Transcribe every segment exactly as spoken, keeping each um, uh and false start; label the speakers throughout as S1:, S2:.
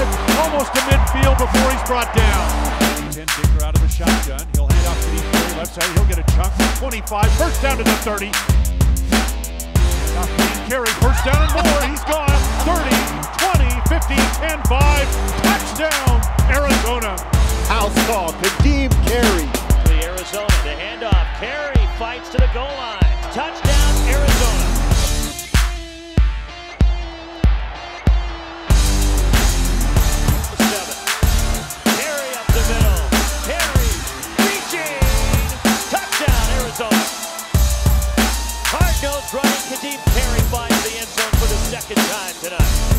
S1: twenty-five, almost to midfield before he's brought down. ten Dicker out of the shotgun. He'll hand off to the Carey left side. He'll get a chunk. twenty-five, first down to the thirty. Now Carey, first down and more. He's gone. thirty, twenty, fifteen, ten, five. Touchdown, Arizona.
S2: House call, Kadeem Carey.
S3: The Arizona, the handoff. Carey fights to the goal line. Touchdown, Arizona. Seven. Carey up the middle. Carey reaching. Touchdown, Arizona. Hard-nosed running. Kadeem Carey finds the end zone for the second time tonight.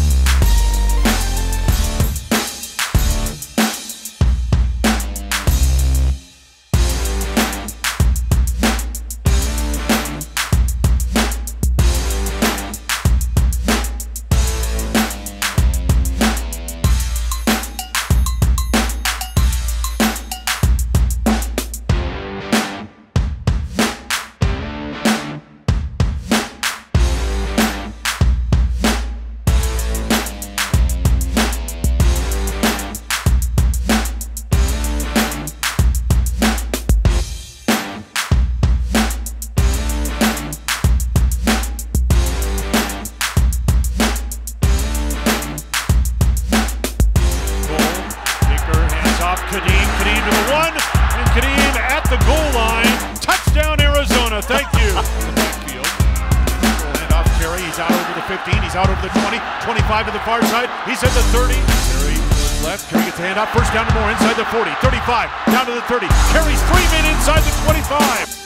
S1: Kadeem, Kadeem to the one, and Kadeem at the goal line. Touchdown, Arizona. Thank you. The backfield. Hand off Carey. He's out over the fifteen. He's out over the twenty. twenty-five to the far side. He's at the thirty. Carey left. Carey gets the hand off. First down to more inside the forty. thirty-five. Down to the thirty. Carey's three men inside the twenty-five.